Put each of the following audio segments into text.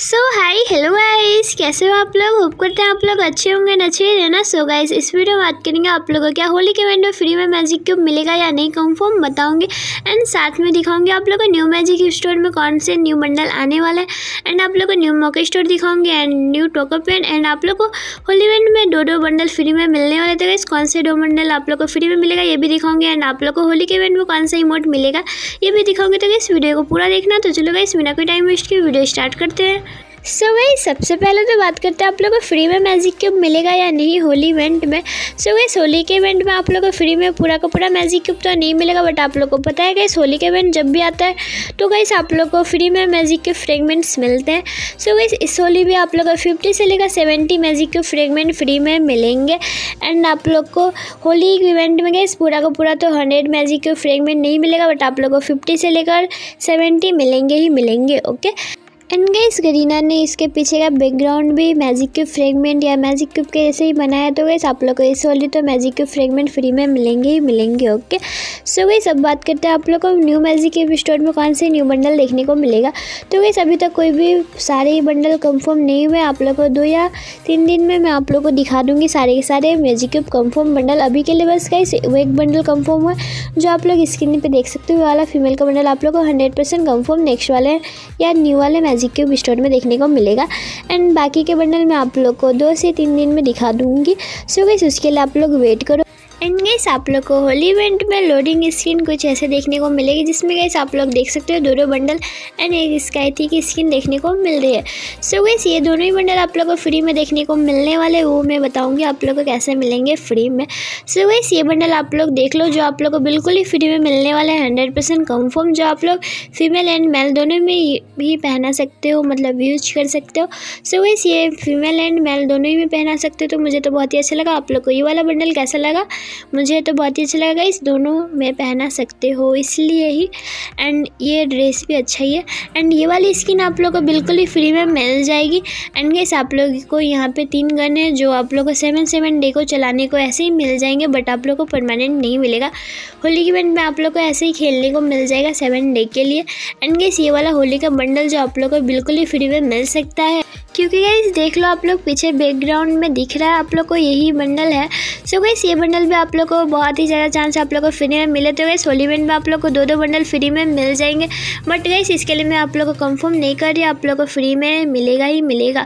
सो hi hello guys, कैसे हो आप लोग। होप करते हैं आप लोग अच्छे होंगे न अच्छे है ना। सो गाइस, इस वीडियो में बात करेंगे आप लोगों को क्या होली के इवेंट में फ्री में मैजिक क्यूब मिलेगा या नहीं, कंफर्म बताऊंगी। एंड साथ में दिखाऊंगी आप लोगों को न्यू मैजिक स्टोर में कौन से न्यू बंडल आने वाला है। एंड आप लोग को न्यू मोके स्टोर दिखाऊंगी एंड न्यू टोको पेन। एंड आप लोग को होली इवेंट में दो बंडल फ्री में मिलने वाले थे। कौन से 2 बंडल आप लोग को फ्री में मिलेगा ये भी दिखाऊंगी। एंड आप लोग को होली के इवेंट में कौन सा इमोट मिलेगा ये भी दिखाऊंगी। तो इस वीडियो को पूरा देखना। तो चलो गाइस, बिना कोई टाइम वेस्ट किए वीडियो स्टार्ट करते हैं। सो गाइस, सबसे पहले तो बात करते हैं आप लोगों को फ्री में मैजिक क्यूब मिलेगा या नहीं होली इवेंट में। सो गाइस, होली के इवेंट में आप लोगों को फ्री में पूरा का पूरा मैजिक क्यूब तो नहीं मिलेगा, बट आप लोग को पता है गाइस होली के इवेंट जब भी आता है तो गाइस आप लोग को फ्री में मैजिक क्यूब फ्रेगमेंट्स मिलते हैं। सो गाइस, इस होली भी आप लोग को 50 से लेकर 70 मैजिक क्यूब फ्रेगमेंट फ्री में मिलेंगे। एंड आप लोग को होली इवेंट में गाइस पूरा का पूरा तो 100 मैजिक क्यूब फ्रेगमेंट नहीं मिलेगा, बट आप लोग को 50 से लेकर 70 मिलेंगे ही मिलेंगे। ओके। एंड गाइस, गरीना ने इसके पीछे का बैकग्राउंड भी मैजिक क्यूब फ्रेगमेंट या मैजिक क्यूब के जैसे ही बनाया। तो गाइस आप लोग को इस होली तो मैजिक क्यूब फ्रेगमेंट फ्री में मिलेंगे ही मिलेंगे। ओके। सो गाइस, अब बात करते हैं आप लोग को न्यू मैजिक क्यूब स्टोर में कौन से न्यू बंडल देखने को मिलेगा। तो गाइस अभी तक कोई भी सारे ही बंडल कंफर्म नहीं हुए। आप लोग को 2 या 3 दिन में मैं आप लोग को दिखा दूंगी सारे के सारे मैजिक क्यूब कंफर्म बंडल। अभी के लिए बस गाइस एक बंडल कंफर्म हुआ जो आप लोग स्क्रीन पे देख सकते हो। वाला फीमेल का बंडल आप लोग को 100% कंफर्म नेक्स्ट वाले या न्यू वाले मैजिक क्यूब स्टोर में देखने को मिलेगा। एंड बाकी के बंडल मैं आप लोग को 2 से 3 दिन में दिखा दूंगी। सो गाइस, उसके लिए आप लोग वेट करो। एंड गाइस, आप लोग को होली इवेंट में लोडिंग स्क्रीन कुछ ऐसे देखने को मिलेगी, जिसमें गाइस आप लोग देख सकते हो 2 बंडल एंड एक स्काई थी की स्किन देखने को मिल रही है। सो गाइस, ये दोनों ही बंडल आप लोग को फ्री में देखने को मिलने वाले, वो मैं बताऊंगी आप लोग को कैसे मिलेंगे फ्री में। सो गाइस, ये बंडल आप लोग देख लो जो आप लोग को बिल्कुल ही फ्री में मिलने वाले हैं, 100% कंफर्म, जो आप लोग फीमेल एंड मेल दोनों में भी पहना सकते हो, मतलब यूज कर सकते हो। सो गाइस, ये फीमेल एंड मेल दोनों ही में पहना सकते हो। तो मुझे तो बहुत ही अच्छा लगा। आप लोग को ये वाला बंडल कैसा लगा? मुझे तो बहुत ही अच्छा लगा। इस दोनों में पहना सकते हो इसलिए ही। एंड ये ड्रेस भी अच्छा ही है। एंड ये वाली स्किन आप लोग को बिल्कुल ही फ्री में मिल जाएगी। एंड गाइस, आप लोग को यहाँ पे 3 गन है जो आप लोग को 7 डे को चलाने को ऐसे ही मिल जाएंगे, बट आप लोग को परमानेंट नहीं मिलेगा। होली के इवेंट में आप लोग को ऐसे ही खेलने को मिल जाएगा 7 डे के लिए। एंड गाइस, ये वाला होली का बंडल जो आप लोग को बिल्कुल ही फ्री में मिल सकता है, क्योंकि गाइस देख लो आप लोग पीछे बैकग्राउंड में दिख रहा है आप लोग को यही बंडल है। सो गाइस, ये बंडल भी आप लोग को बहुत ही ज़्यादा चांस आप लोग को फ्री में मिले। तो गाइस, होली इवेंट में आप लोग को 2 बंडल फ्री में मिल जाएंगे, बट गाइस इसके लिए मैं आप लोग को कंफर्म नहीं कर रही, आप लोग को फ्री में मिलेगा ही मिलेगा।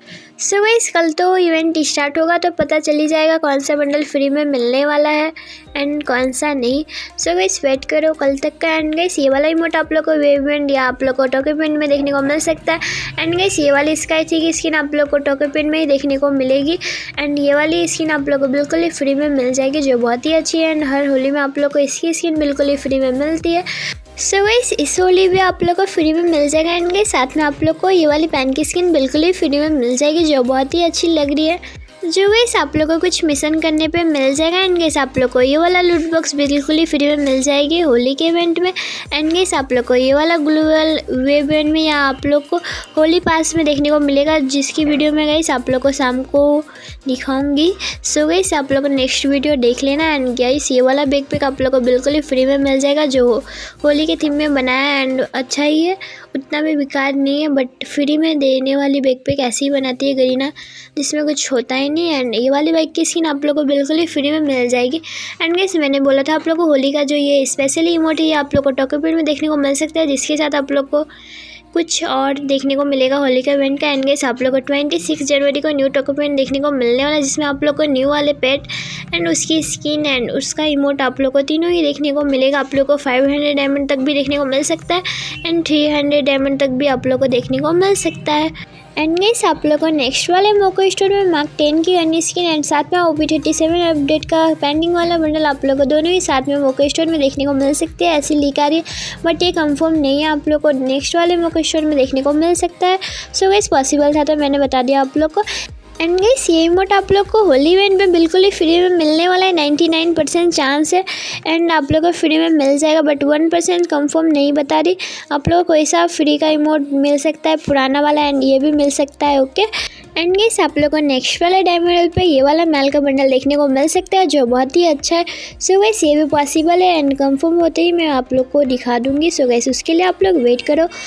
सो गाइस, कल तो इवेंट स्टार्ट होगा तो पता चली जाएगा कौन सा बंडल फ्री में मिलने वाला है एंड कौन सा नहीं। सो गाइस, वेट करो कल तक का। एंड गाइस, ये वाला इमोट आप लोग को वेव इवेंट या आप लोग को टोको पेन में देखने को मिल सकता है। एंड गाइस, ये वाली स्काई थी की स्किन आप लोग को टोको पेन में ही देखने को मिलेगी। एंड ये वाली स्किन आप लोग को बिल्कुल ही फ्री में मिल जाएगी, जो बहुत ही अच्छी है। एंड हर होली में आप लोग को इसकी स्किन बिल्कुल ही फ्री में मिलती है। सो गाइस, इस होली भी आप लोग को फ्री में मिल जाएगा। एंड गाइस, साथ में आप लोग को ये वाली पैन की स्किन बिल्कुल ही फ्री में मिल जाएगी, जो बहुत ही अच्छी लग रही है, जो गाइस आप लोग को कुछ मिशन करने पे मिल जाएगा। एंड गाइस, आप लोग को ये वाला लूट बॉक्स बिल्कुल ही फ्री में मिल जाएगी होली के इवेंट में। एंड गाइस, आप लोग को ये वाला ग्लोबल वेब इवेंट में या आप लोग को होली पास में देखने को मिलेगा, जिसकी वीडियो में गाइस आप लोग को शाम को दिखाऊंगी। सो गाइस, आप लोग को नेक्स्ट वीडियो देख लेना। एंड गाइस, ये वाला बैकपैक आप लोग को बिल्कुल ही फ्री में मिल जाएगा, जो होली के थीम में बनाया है। एंड अच्छा ही है, उतना भी बेकार नहीं है, बट फ्री में देने वाली बैकपैक ऐसी ही बनाती है गरीना, जिसमें कुछ होता ही नहीं। एंड ये वाली बाइक की स्किन आप लोग को बिल्कुल ही फ्री में मिल जाएगी। एंड गाइस, मैंने बोला था आप लोग को होली का जो ये स्पेशली इमोट है ये आप लोग को टोको पेन में देखने को मिल सकता है, जिसके साथ आप लोग को कुछ और देखने को मिलेगा होली का इवेंट का। एंड गाइस, आप लोग को 26 जनवरी को न्यू टोको पेन देखने को मिलने वाला है, जिसमें आप लोग को न्यू वाले पेट एंड उसकी स्किन एंड उसका इमोट आप लोग को तीनों ही देखने को मिलेगा। आप लोग को 500 डायमंड तक भी देखने को मिल सकता है एंड 300 डायमंड तक भी आप लोग को देखने को मिल सकता है। एंड गाइस, आप लोग को नेक्स्ट वाले मोको स्टोर में मार्क 10 की गन स्किन एंड साथ में OP37 अपडेट का पेंडिंग वाला बंडल आप लोग को दोनों ही साथ में मोको स्टोर में देखने को मिल सकते हैं। ऐसी लीक आ रही है, बट ये कंफर्म नहीं है, आप लोग को नेक्स्ट वाले मोको स्टोर में देखने को मिल सकता है। सो गाइस, पॉसिबल था तो मैंने बता दिया आप लोग को। एंड गाइस, ये इमोट आप लोग को होली इवेंट में बिल्कुल ही फ्री में मिलने वाला है, 99% चांस है। एंड आप लोग को फ्री में मिल जाएगा, बट 1% कंफर्म नहीं बता रही। आप लोग को कोई सा फ्री का इमोट मिल सकता है, पुराना वाला, एंड ये भी मिल सकता है। ओके। एंड गाइस, आप लोग को नेक्स्ट वाले डायमंड पे ये वाला मेल का बंडल देखने को मिल सकता है, जो बहुत ही अच्छा है। सो गाइस, ये भी पॉसिबल है एंड कंफर्म होते ही मैं आप लोग को दिखा दूंगी। सो गाइस, उसके लिए आप लोग वेट करो।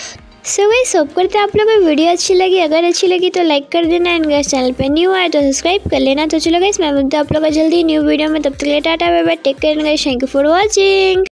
सो गाइस होप करते हैं आप लोगों को वीडियो अच्छी लगी। अगर अच्छी लगी तो लाइक कर देना एंड गाइस चैनल पे न्यू आए तो सब्सक्राइब कर लेना। तो चलो गाइस मैं मिलता हूं आप लोगों को जल्दी न्यू वीडियो में, तब तक के लिए tata bye bye, take care guys, thank you for watching.